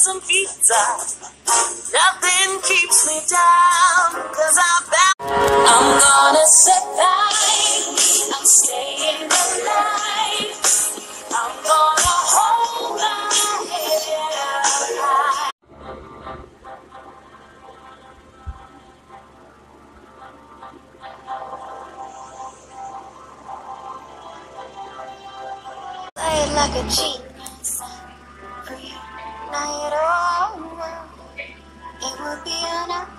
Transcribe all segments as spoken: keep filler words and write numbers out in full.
some pizza. Nothing keeps me down, cause I'm bound. I'm gonna survive. I'm staying alive. I'm gonna hold my head high. Play it like a cheat. Every night over, it would be enough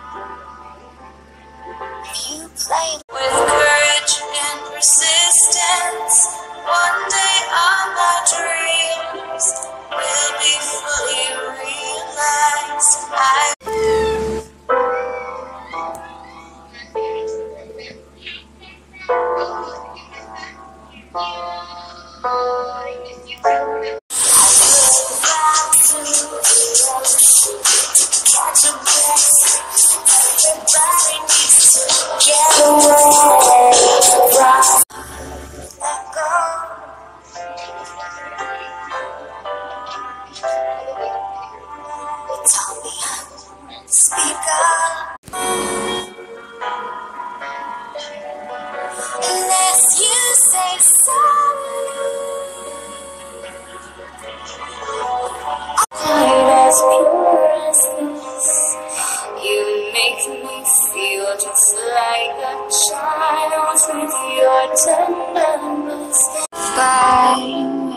if you played with courage and persistence. One day all my dreams will be fully realized. I catch a breath. Everybody needs to get away. Rock, let go. You taught me how to speak up. Unless you say sorry. Quite as pure as this, you make me feel just like a child with your tenderness. Fine,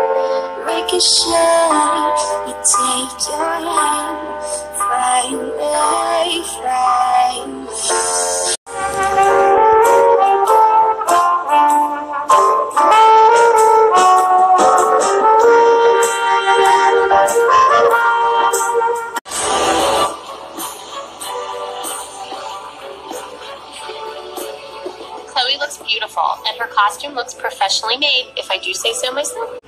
ricochet, you take your hand, fine, fine. Chloe looks beautiful, and her costume looks professionally made, if I do say so myself.